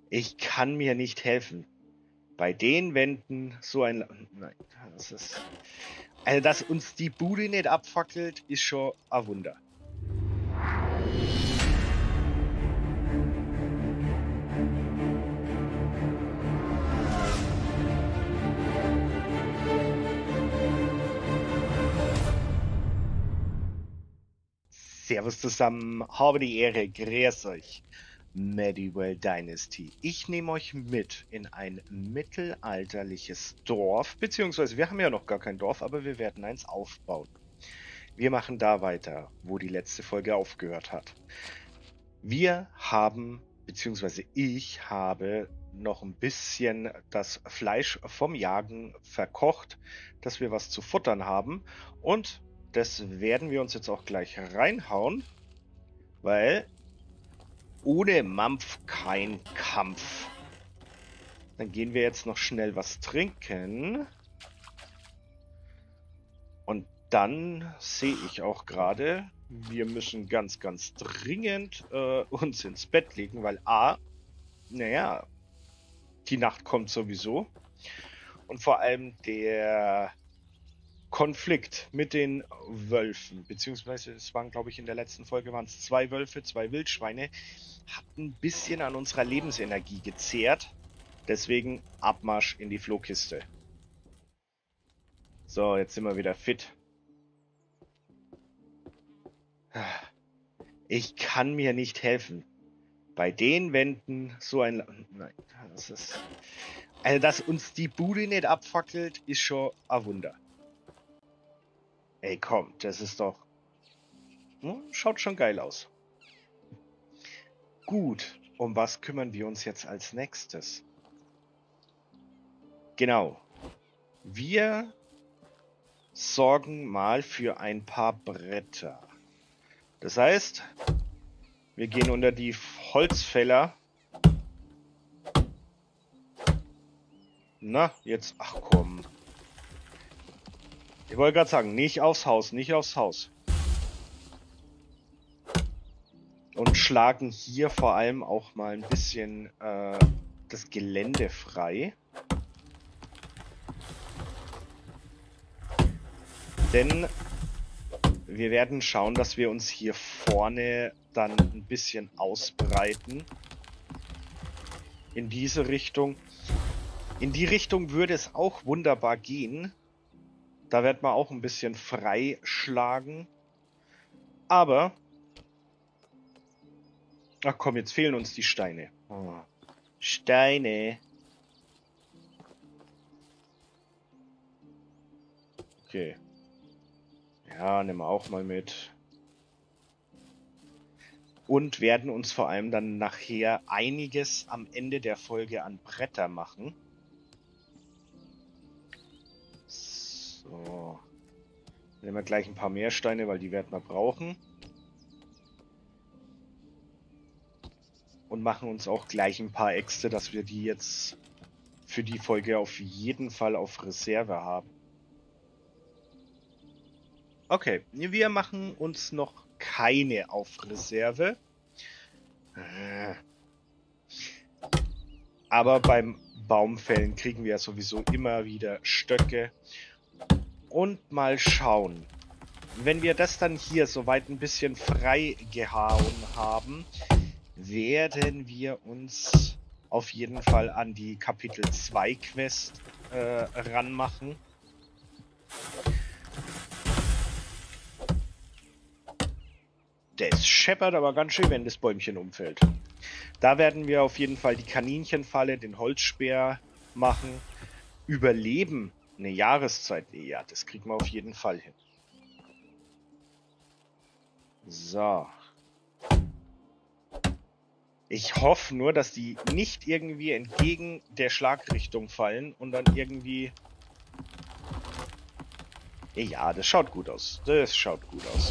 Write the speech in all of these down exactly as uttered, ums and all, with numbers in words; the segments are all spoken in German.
Ich kann mir nicht helfen. Bei den Wänden so ein... Nein, das ist... Also, dass uns die Bude nicht abfackelt, ist schon ein Wunder. Servus zusammen, habe die Ehre, grüß euch. Medieval Dynasty. Ich nehme euch mit in ein mittelalterliches Dorf, beziehungsweise wir haben ja noch gar kein Dorf, aber wir werden eins aufbauen. Wir machen da weiter, wo die letzte Folge aufgehört hat. Wir haben, beziehungsweise ich habe noch ein bisschen das Fleisch vom Jagen verkocht, dass wir was zu futtern haben. Und das werden wir uns jetzt auch gleich reinhauen, weil ohne Mampf kein Kampf. Dann gehen wir jetzt noch schnell was trinken. Und dann sehe ich auch gerade, wir müssen ganz, ganz dringend äh, uns ins Bett legen, weil A, naja, die Nacht kommt sowieso. Und vor allem der Konflikt mit den Wölfen, beziehungsweise es waren, glaube ich, in der letzten Folge waren es zwei Wölfe, zwei Wildschweine, hat ein bisschen an unserer Lebensenergie gezehrt. Deswegen Abmarsch in die Flohkiste. So, jetzt sind wir wieder fit. Ich kann mir nicht helfen. Bei den Wänden so ein... Nein, das ist... Also, dass uns die Bude nicht abfackelt, ist schon ein Wunder. Ey, komm, das ist doch... Hm, schaut schon geil aus. Gut, um was kümmern wir uns jetzt als nächstes? Genau. Wir sorgen mal für ein paar Bretter. Das heißt, wir gehen unter die Holzfäller. Na, jetzt, ach komm. Ich wollte gerade sagen, nicht aufs Haus, nicht aufs Haus. Und schlagen hier vor allem auch mal ein bisschen äh, das Gelände frei. Denn wir werden schauen, dass wir uns hier vorne dann ein bisschen ausbreiten. In diese Richtung. In die Richtung würde es auch wunderbar gehen. Da wird man auch ein bisschen freischlagen. Aber... Ach komm, jetzt fehlen uns die Steine. Oh. Steine. Okay. Ja, nehmen wir auch mal mit. Und werden uns vor allem dann nachher einiges am Ende der Folge an Bretter machen. So. Nehmen wir gleich ein paar mehr Steine, weil die werden wir brauchen. Und machen uns auch gleich ein paar Äxte, dass wir die jetzt für die Folge auf jeden Fall auf Reserve haben. Okay, wir machen uns noch keine auf Reserve. Aber beim Baumfällen kriegen wir ja sowieso immer wieder Stöcke. Und mal schauen. Wenn wir das dann hier soweit ein bisschen frei gehauen haben, werden wir uns auf jeden Fall an die Kapitel zwei Quest äh, ranmachen. Das scheppert aber ganz schön, wenn das Bäumchen umfällt. Da werden wir auf jeden Fall die Kaninchenfalle, den Holzspeer machen. Überleben eine Jahreszeit. Ja, das kriegen wir auf jeden Fall hin. So. Ich hoffe nur, dass die nicht irgendwie entgegen der Schlagrichtung fallen und dann irgendwie... Ja, das schaut gut aus. Das schaut gut aus.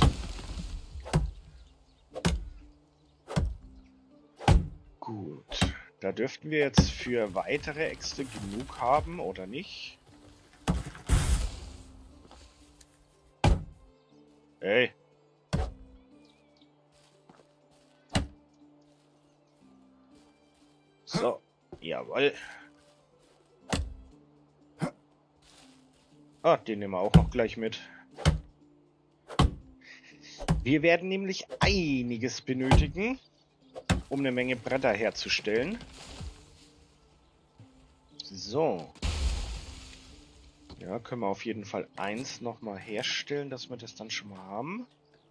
Gut. Da dürften wir jetzt für weitere Äxte genug haben, oder nicht? Ey. So, Jawohl. Ah, den nehmen wir auch noch gleich mit. Wir werden nämlich einiges benötigen, um eine Menge Bretter herzustellen. So. Ja, können wir auf jeden Fall eins nochmal herstellen, dass wir das dann schon mal haben.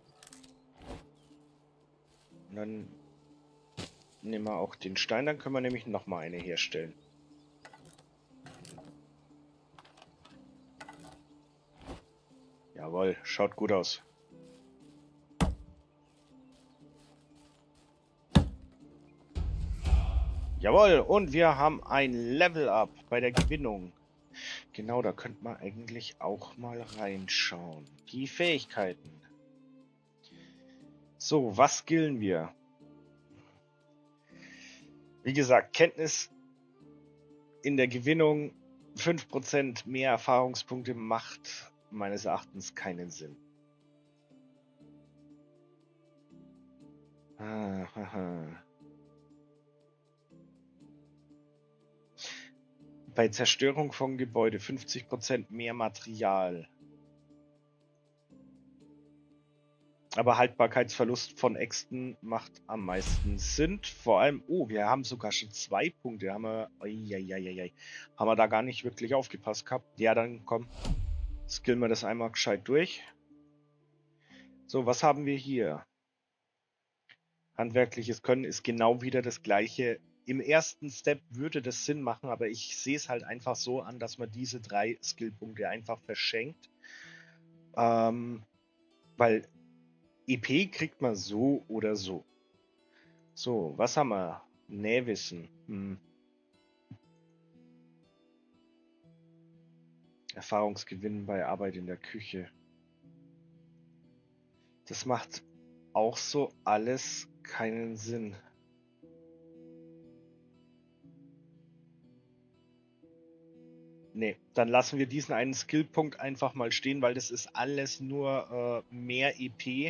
Und dann nehmen wir auch den Stein, dann können wir nämlich nochmal eine herstellen. Jawohl, schaut gut aus. Jawohl, und wir haben ein Level-Up bei der Gewinnung. Genau, da könnte man eigentlich auch mal reinschauen. Die Fähigkeiten. So, was skillen wir? Wie gesagt, Kenntnis in der Gewinnung, fünf Prozent mehr Erfahrungspunkte macht meines Erachtens keinen Sinn. Ah, haha. Bei Zerstörung von Gebäude fünfzig Prozent mehr Material. Aber Haltbarkeitsverlust von Äxten macht am meisten Sinn. Vor allem, oh, wir haben sogar schon zwei Punkte. Haben wir, oi, haben wir da gar nicht wirklich aufgepasst gehabt. Ja, dann komm, skillen wir das einmal gescheit durch. So, was haben wir hier? Handwerkliches Können ist genau wieder das gleiche. Im ersten Step würde das Sinn machen, aber ich sehe es halt einfach so an, dass man diese drei Skillpunkte einfach verschenkt. Ähm, weil E P kriegt man so oder so. So, was haben wir? Nähwissen. Hm. Erfahrungsgewinn bei Arbeit in der Küche. Das macht auch so alles keinen Sinn. Nee, dann lassen wir diesen einen Skillpunkt einfach mal stehen, weil das ist alles nur äh, mehr E P.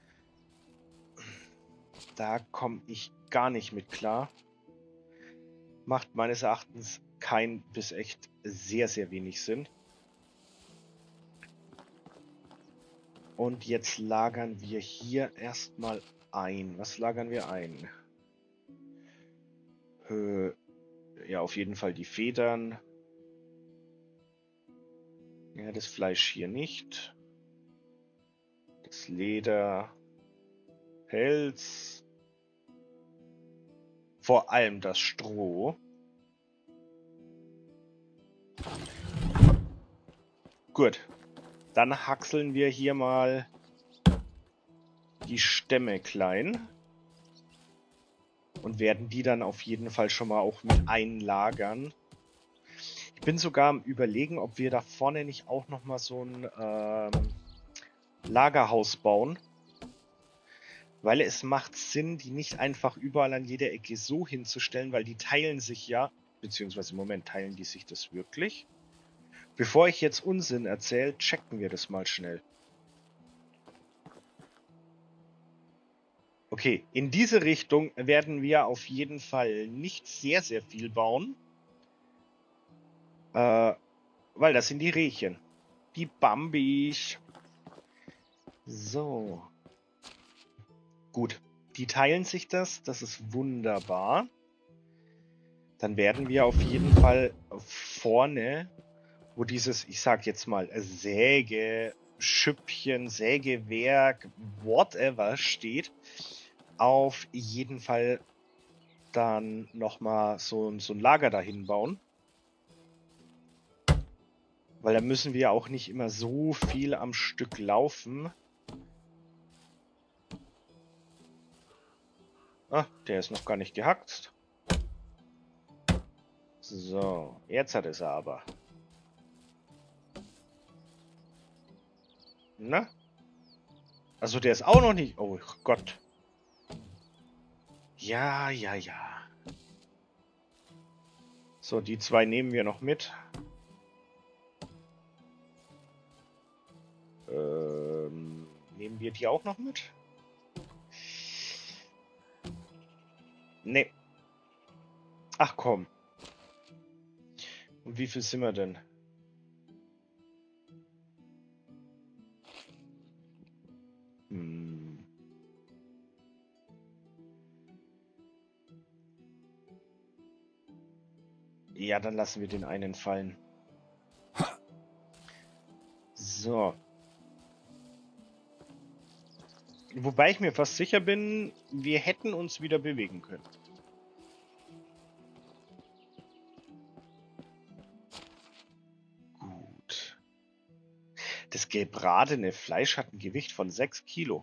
Da komme ich gar nicht mit klar. Macht meines Erachtens kein bis echt sehr, sehr wenig Sinn. Und jetzt lagern wir hier erstmal ein. Was lagern wir ein? Äh, ja, auf jeden Fall die Federn. Ja, das Fleisch hier nicht. Das Leder. Pelz. Vor allem das Stroh. Gut. Dann hackseln wir hier mal die Stämme klein. Und werden die dann auf jeden Fall schon mal auch mit einlagern. Ich bin sogar am Überlegen, ob wir da vorne nicht auch noch mal so ein ähm, Lagerhaus bauen. Weil es macht Sinn, die nicht einfach überall an jeder Ecke so hinzustellen, weil die teilen sich ja, beziehungsweise im Moment teilen die sich das wirklich. Bevor ich jetzt Unsinn erzähle, checken wir das mal schnell. Okay, in diese Richtung werden wir auf jeden Fall nicht sehr, sehr viel bauen. Äh, weil das sind die Rehchen. Die Bambis. So. Gut, die teilen sich das. Das ist wunderbar. Dann werden wir auf jeden Fall vorne, wo dieses, ich sag jetzt mal, Säge, Schüppchen, Sägewerk, whatever steht, auf jeden Fall dann nochmal so, so ein Lager dahin bauen. Weil da müssen wir auch nicht immer so viel am Stück laufen. Ah, der ist noch gar nicht gehackt. So, jetzt hat es aber. Na? Also der ist auch noch nicht... Oh Gott. Ja, ja, ja. So, die zwei nehmen wir noch mit. Ähm, nehmen wir die auch noch mit? Nee. Ach komm. Und wie viel sind wir denn? Hm. Ja, dann lassen wir den einen fallen. So. Wobei ich mir fast sicher bin, wir hätten uns wieder bewegen können. Gut. Das gebratene Fleisch hat ein Gewicht von sechs Kilo.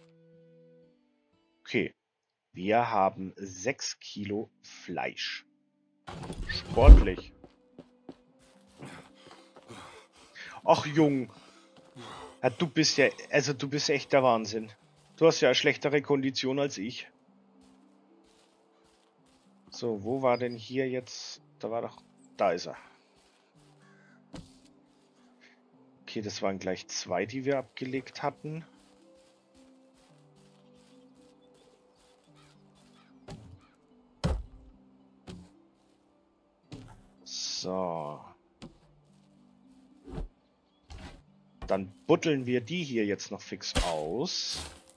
Okay. Wir haben sechs Kilo Fleisch. Sportlich. Ach, Jung. Ja, du bist ja, also du bist echt der Wahnsinn. Du hast ja eine schlechtere Kondition als ich. So, wo war denn hier jetzt? Da war doch, da ist er. Okay, das waren gleich zwei, die wir abgelegt hatten. So. Dann buddeln wir die hier jetzt noch fix aus.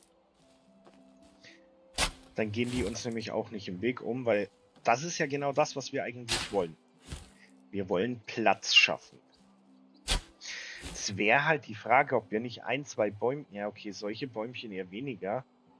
Dann gehen die uns nämlich auch nicht im Weg um, weil das ist ja genau das, was wir eigentlich wollen. Wir wollen Platz schaffen. Es wäre halt die Frage, ob wir nicht ein, zwei Bäumchen... Ja, okay, solche Bäumchen eher weniger.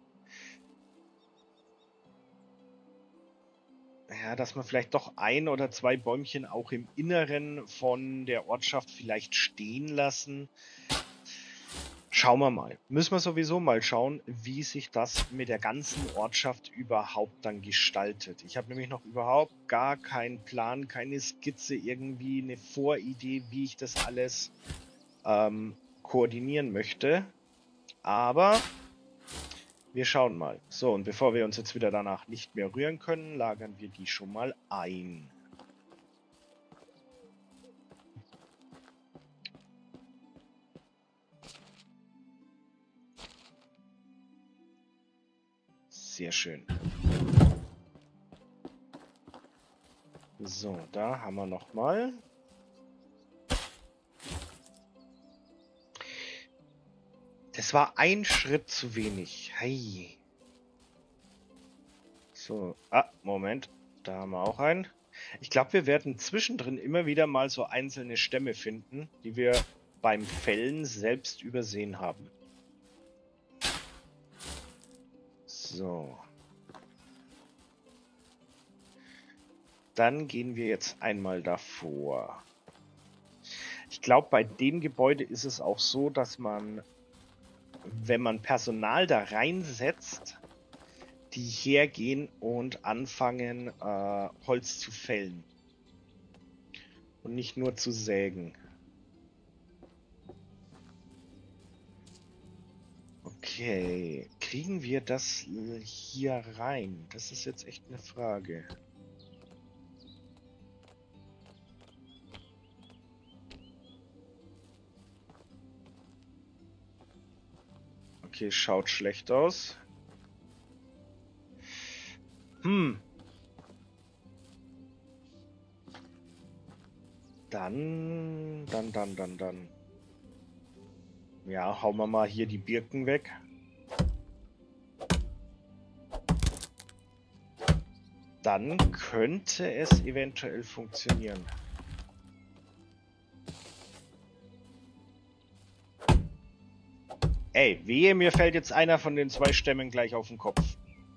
Ja, dass wir vielleicht doch ein oder zwei Bäumchen auch im Inneren von der Ortschaft vielleicht stehen lassen. Schauen wir mal. Müssen wir sowieso mal schauen, wie sich das mit der ganzen Ortschaft überhaupt dann gestaltet. Ich habe nämlich noch überhaupt gar keinen Plan, keine Skizze, irgendwie eine Voridee, wie ich das alles ähm, koordinieren möchte. Aber wir schauen mal. So, und bevor wir uns jetzt wieder danach nicht mehr rühren können, lagern wir die schon mal ein. Sehr schön. So, da haben wir noch mal. Das war ein Schritt zu wenig. Hey. So, ah, Moment. Da haben wir auch einen. Ich glaube, wir werden zwischendrin immer wieder mal so einzelne Stämme finden, die wir beim Fällen selbst übersehen haben. So. Dann gehen wir jetzt einmal davor. Ich glaube, bei dem Gebäude ist es auch so, dass man, wenn man Personal da reinsetzt, die hergehen und anfangen, äh, Holz zu fällen. Und nicht nur zu sägen. Okay, kriegen wir das hier rein? Das ist jetzt echt eine Frage. Okay, schaut schlecht aus. Hm. Dann, dann, dann, dann, dann. Ja, hauen wir mal hier die Birken weg. Dann könnte es eventuell funktionieren. Ey, wehe, mir fällt jetzt einer von den zwei Stämmen gleich auf den Kopf.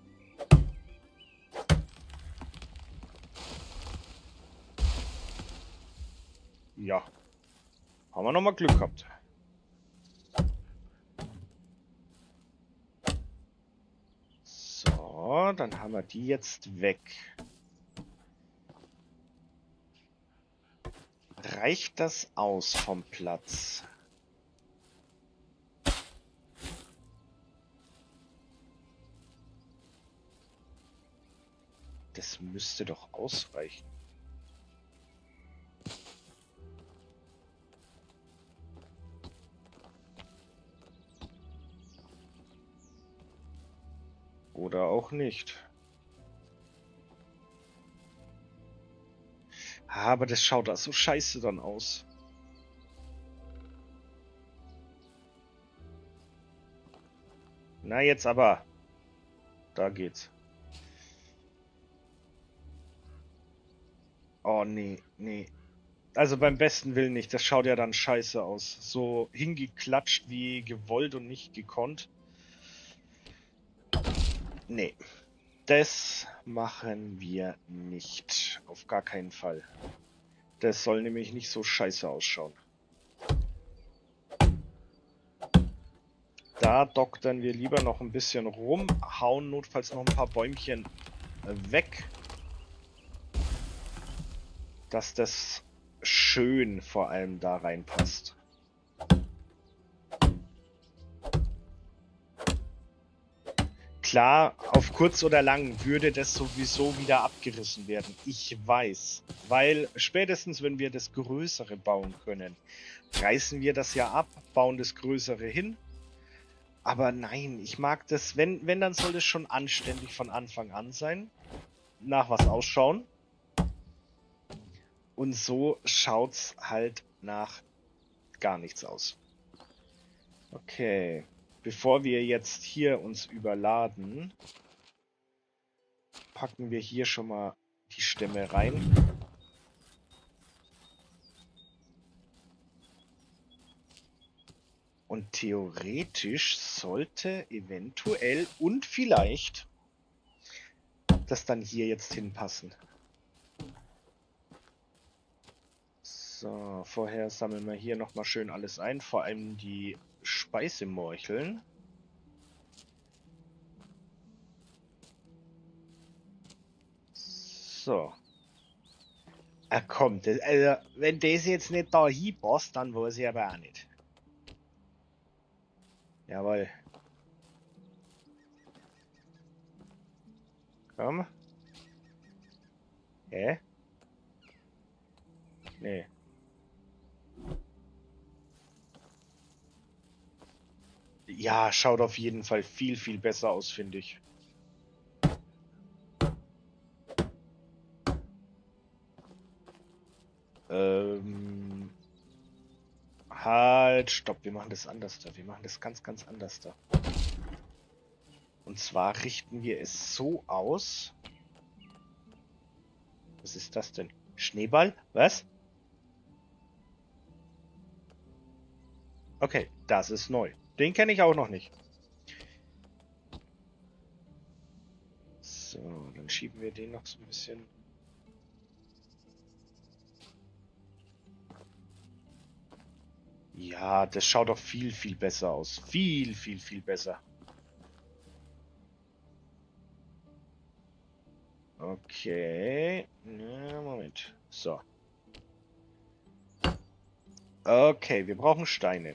Ja. Haben wir nochmal Glück gehabt. So, dann haben wir die jetzt weg. Reicht das aus vom Platz? Das müsste doch ausreichen. Oder auch nicht. Aber das schaut da so scheiße dann aus. Na jetzt aber. Da geht's. Oh nee, nee. Also beim besten Willen nicht. Das schaut ja dann scheiße aus. So hingeklatscht wie gewollt und nicht gekonnt. Nee. Das machen wir nicht. Auf gar keinen Fall. Das soll nämlich nicht so scheiße ausschauen. Da doktern wir lieber noch ein bisschen rum, hauen notfalls noch ein paar Bäumchen weg, dass das schön vor allem da reinpasst. Klar, auf kurz oder lang würde das sowieso wieder abgerissen werden. Ich weiß, weil spätestens wenn wir das Größere bauen können, reißen wir das ja ab, bauen das Größere hin. Aber nein, ich mag das, wenn, wenn, dann soll es schon anständig von Anfang an sein. Nach was ausschauen. Und so schaut's halt nach gar nichts aus. Okay. Bevor wir jetzt hier uns überladen, packen wir hier schon mal die Stämme rein. Und theoretisch sollte eventuell und vielleicht das dann hier jetzt hinpassen. So, vorher sammeln wir hier nochmal schön alles ein, vor allem die Speisemorcheln. So. Ah komm, das, also, wenn das jetzt nicht da hinpasst, dann weiß ich aber auch nicht. Jawohl. Komm. Hä? Nee. Ja, schaut auf jeden Fall viel, viel besser aus, finde ich. Ähm. Halt, stopp, wir machen das anders da. Wir machen das ganz, ganz anders da. Und zwar richten wir es so aus. Was ist das denn? Schneeball? Was? Okay, das ist neu. Den kenne ich auch noch nicht. So, dann schieben wir den noch so ein bisschen. Ja, das schaut doch viel, viel besser aus. Viel, viel, viel besser. Okay. Na, Moment. So. Okay, wir brauchen Steine.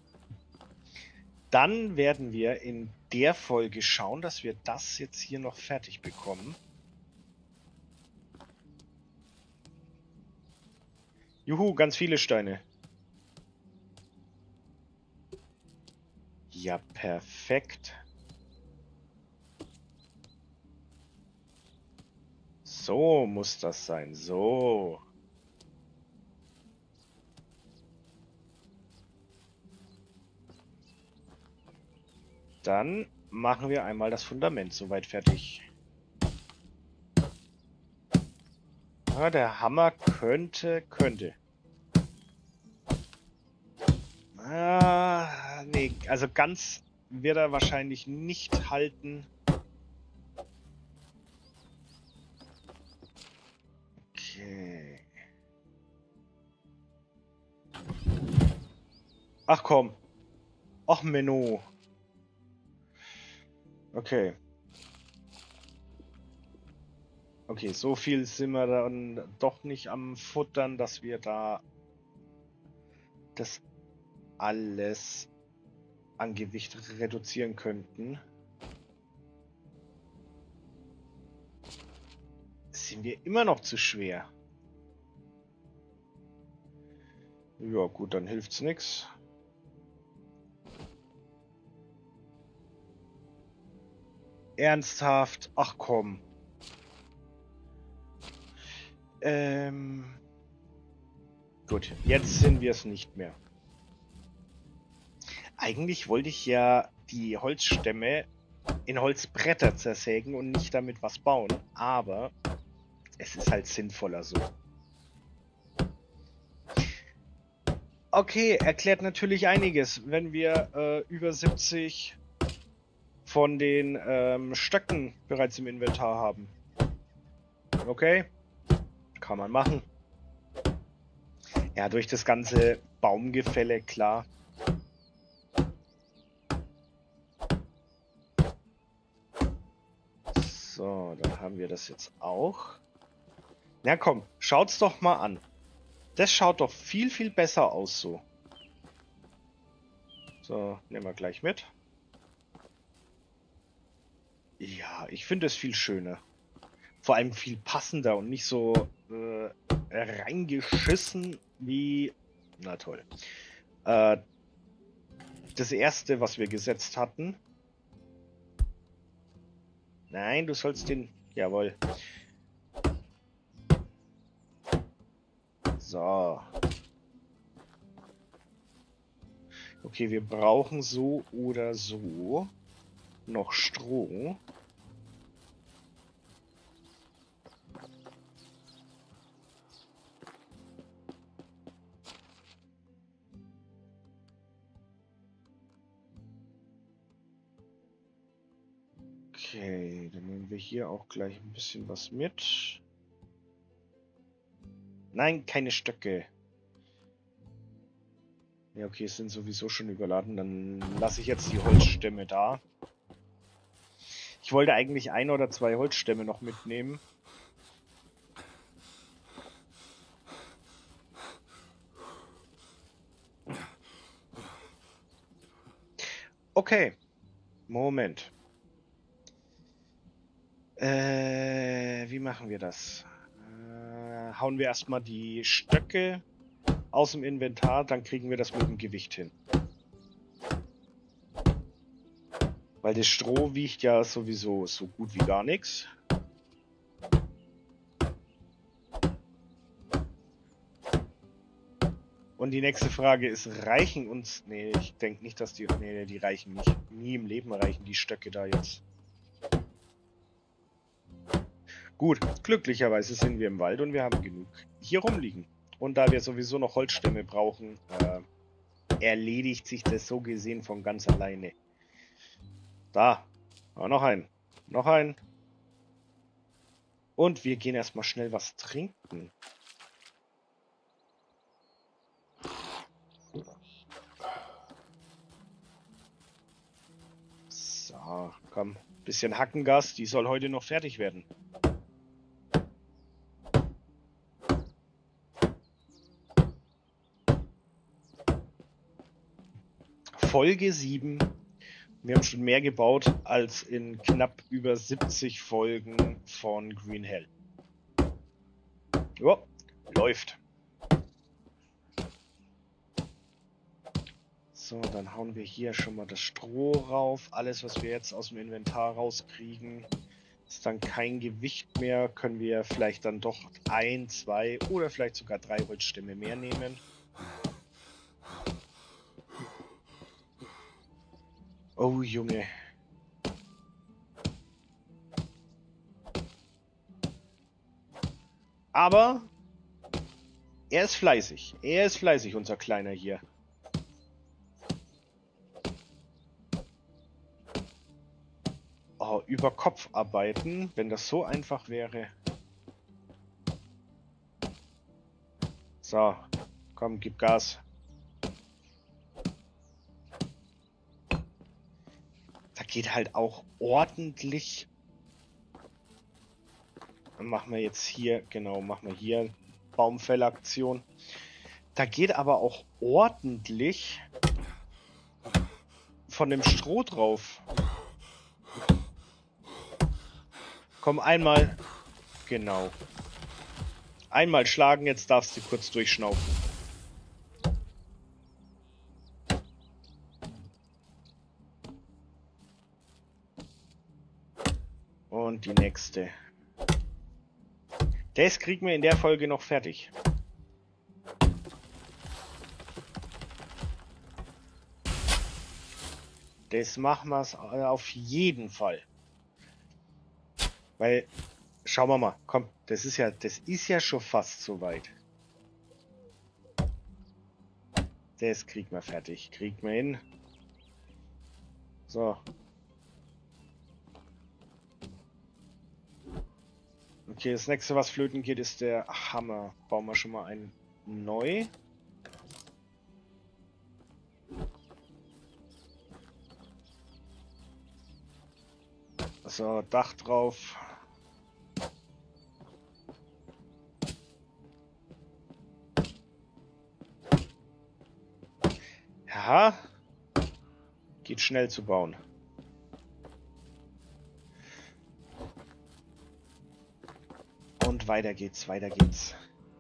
Dann werden wir in der Folge schauen, dass wir das jetzt hier noch fertig bekommen. Juhu, ganz viele Steine. Ja, perfekt. So muss das sein. So. Dann machen wir einmal das Fundament soweit fertig. Ja, der Hammer könnte, könnte. Ah, nee, also ganz wird er wahrscheinlich nicht halten. Okay. Ach komm. Ach Menno. Okay. Okay, so viel sind wir dann doch nicht am Futtern, dass wir da das alles an Gewicht reduzieren könnten. Sind wir immer noch zu schwer? Ja gut, dann hilft's nix. Ernsthaft? Ach komm. Ähm, Gut, jetzt sind wir es nicht mehr. Eigentlich wollte ich ja die Holzstämme in Holzbretter zersägen und nicht damit was bauen, aber es ist halt sinnvoller so. Okay, erklärt natürlich einiges, wenn wir äh, über siebzig von den ähm, Stöcken bereits im Inventar haben. Okay, kann man machen. Ja, durch das ganze Baumgefälle, klar. So, dann haben wir das jetzt auch. Na komm, schaut's doch mal an. Das schaut doch viel, viel besser aus so. So, nehmen wir gleich mit. Ja, ich finde es viel schöner. Vor allem viel passender und nicht so äh, reingeschissen wie... Na toll. Äh, das erste, was wir gesetzt hatten. Nein, du sollst den... Jawohl. So. Okay, wir brauchen so oder so noch Stroh. Okay, dann nehmen wir hier auch gleich ein bisschen was mit. Nein, keine Stöcke. Ja, okay, es sind sowieso schon überladen. Dann lasse ich jetzt die Holzstämme da. Ich wollte eigentlich ein oder zwei Holzstämme noch mitnehmen. Okay. Moment. Äh, wie machen wir das? Äh, hauen wir erstmal die Stöcke aus dem Inventar, dann kriegen wir das mit dem Gewicht hin. Weil das Stroh wiegt ja sowieso so gut wie gar nichts. Und die nächste Frage ist, reichen uns... Nee, ich denke nicht, dass die... Nee, die reichen nicht. Nie im Leben reichen die Stöcke da jetzt. Gut, glücklicherweise sind wir im Wald und wir haben genug hier rumliegen. Und da wir sowieso noch Holzstämme brauchen, äh, erledigt sich das so gesehen von ganz alleine. Da, ah, noch ein, noch ein. Und wir gehen erstmal schnell was trinken. So, komm, bisschen Hackengas, die soll heute noch fertig werden. Folge sieben. Wir haben schon mehr gebaut als in knapp über siebzig Folgen von Green Hell. Jo, läuft. So, dann hauen wir hier schon mal das Stroh rauf. Alles, was wir jetzt aus dem Inventar rauskriegen, ist dann kein Gewicht mehr. Können wir vielleicht dann doch ein, zwei oder vielleicht sogar drei Holzstämme mehr nehmen. Oh, Junge. Aber er ist fleißig. Er ist fleißig, unser Kleiner hier. Oh, über Kopf arbeiten, wenn das so einfach wäre. So, komm, gib Gas. Da geht halt auch ordentlich. Dann machen wir jetzt hier, genau, machen wir hier Baumfellaktion. Da geht aber auch ordentlich von dem Stroh drauf. Komm, einmal. Genau. Einmal schlagen, jetzt darfst du kurz durchschnaufen. Und die nächste. Das kriegen wir in der Folge noch fertig. Das machen wir auf jeden Fall. Weil, schauen wir mal, komm, das ist ja, das ist ja schon fast soweit. Das kriegen wir fertig. Kriegen wir hin. So. Okay, das nächste, was flöten geht, ist der Hammer. Bauen wir schon mal einen neu. So, Dach drauf. Ja. Geht schnell zu bauen. Und weiter geht's, weiter geht's.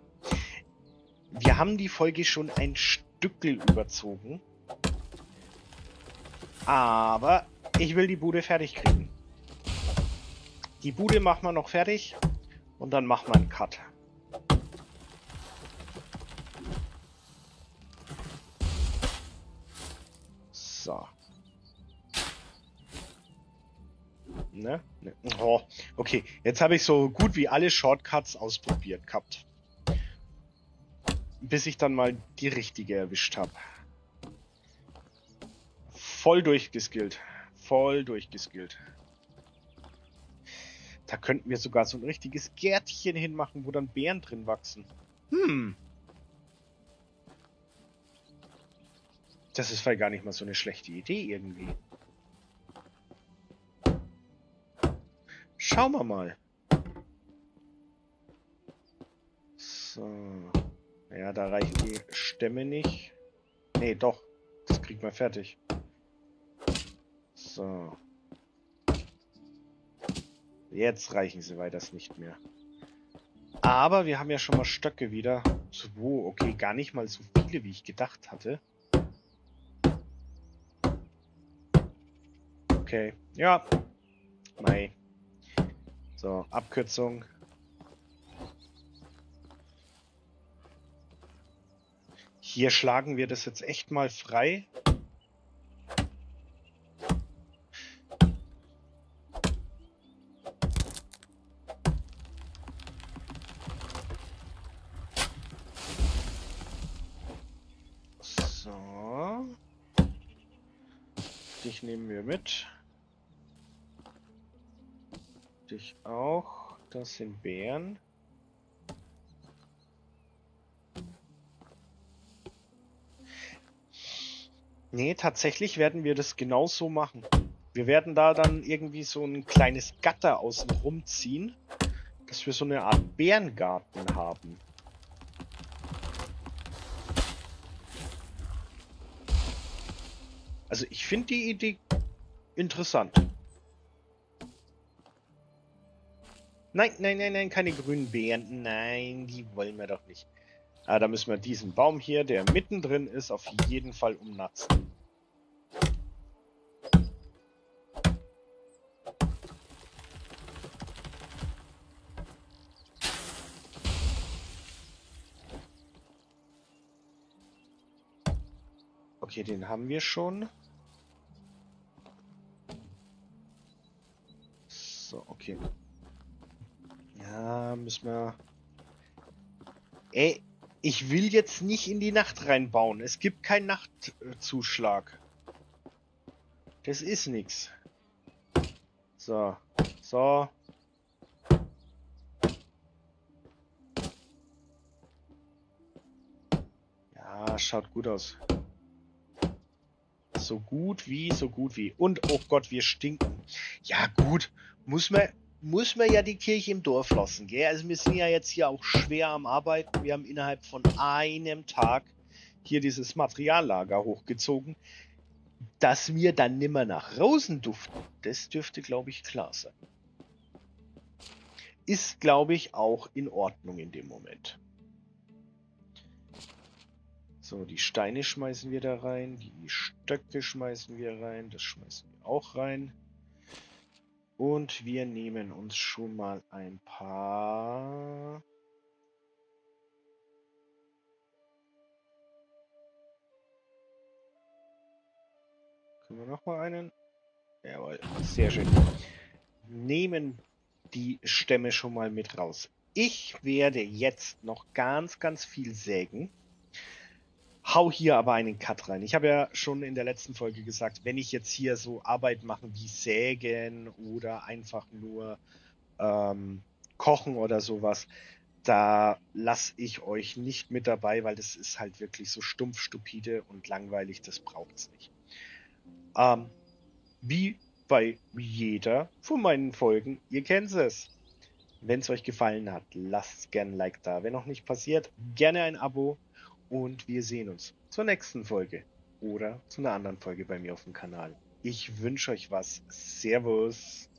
Wir haben die Folge schon ein Stückel überzogen. Aber ich will die Bude fertig kriegen. Die Bude machen wir noch fertig. Und dann machen wir einen Cut. So. Ne? Ne. Oh, okay, jetzt habe ich so gut wie alle Shortcuts ausprobiert gehabt. Bis ich dann mal die richtige erwischt habe. Voll durchgeskillt. Voll durchgeskillt. Da könnten wir sogar so ein richtiges Gärtchen hinmachen, wo dann Beeren drin wachsen. Hm. Das ist vielleicht gar nicht mal so eine schlechte Idee irgendwie. Schauen wir mal. So. Ja, da reichen die Stämme nicht. Nee, doch. Das kriegt man fertig. So. Jetzt reichen sie weiters nicht mehr. Aber wir haben ja schon mal Stöcke wieder. Zwei, okay, gar nicht mal so viele, wie ich gedacht hatte. Okay, ja. Mei. So, Abkürzung. Hier schlagen wir das jetzt echt mal frei. So. Dich nehmen wir mit. Dich auch. Das sind Beeren. Nee, tatsächlich werden wir das genauso machen. Wir werden da dann irgendwie so ein kleines Gatter außen rum ziehen, dass wir so eine Art Bärengarten haben. Also ich finde die Idee interessant. Nein, nein, nein, nein, keine grünen Beeren. Nein, die wollen wir doch nicht. Ah, da müssen wir diesen Baum hier, der mittendrin ist, auf jeden Fall umnatzen. Okay, den haben wir schon. So, okay. Ja, müssen wir... Ey, ich will jetzt nicht in die Nacht reinbauen. Es gibt keinen Nachtzuschlag. Das ist nix. So, so. Ja, schaut gut aus. So gut wie, so gut wie. Und, oh Gott, wir stinken. Ja gut, muss man, muss man ja die Kirche im Dorf lassen, gell? Also wir sind ja jetzt hier auch schwer am Arbeiten. Wir haben innerhalb von einem Tag hier dieses Materiallager hochgezogen, dass wir dann nimmer nach Rosen duften. Das dürfte, glaube ich, klar sein. Ist, glaube ich, auch in Ordnung in dem Moment. So, die Steine schmeißen wir da rein, die Stöcke schmeißen wir rein, das schmeißen wir auch rein. Und wir nehmen uns schon mal ein paar... Können wir noch mal einen? Jawohl, sehr schön. Nehmen die Stämme schon mal mit raus. Ich werde jetzt noch ganz, ganz viel sägen. Hau hier aber einen Cut rein. Ich habe ja schon in der letzten Folge gesagt, wenn ich jetzt hier so Arbeit mache wie Sägen oder einfach nur ähm, Kochen oder sowas, da lasse ich euch nicht mit dabei, weil das ist halt wirklich so stumpf, stupide und langweilig, das braucht's nicht. Ähm, wie bei jeder von meinen Folgen, ihr kennt es. Wenn es euch gefallen hat, lasst gerne ein Like da. Wenn noch nicht passiert, gerne ein Abo und wir sehen uns zur nächsten Folge oder zu einer anderen Folge bei mir auf dem Kanal. Ich wünsche euch was. Servus.